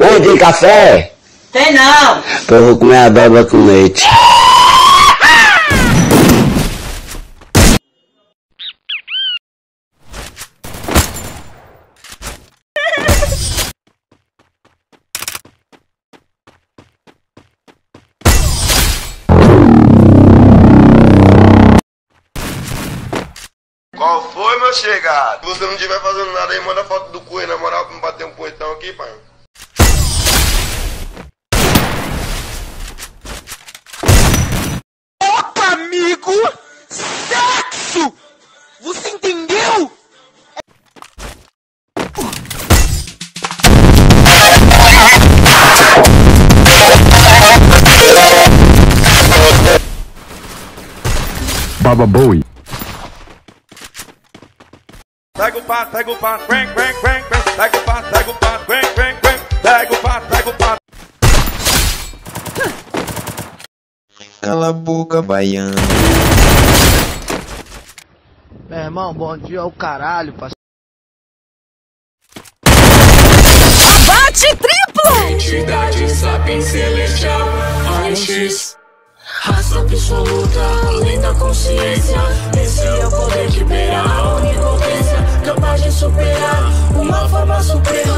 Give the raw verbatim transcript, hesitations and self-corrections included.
Oi, tem café? Tem não. Então eu vou comer a dobra com leite. Qual foi, meu chegado? Se você não estiver fazendo nada aí, manda foto do cu aí, na moral, pra me bater um poetão aqui, pai. Opa, amigo! Sexo! Você entendeu? Baba Bowie. Pega o pato, pega o pato, vem, vem, vem, vem. Pega o pato, pega o pato, vem, vem, vem. Pega o pato, pega o pato. Cala a boca, baiano. Meu irmão, bom dia ao caralho, parceiro. Bate triplo! Entidade sapiens celestial, raio-x. Raça absoluta, além da consciência. Esse é o poder que beira a onipotência, capaz de superar uma forma suprema.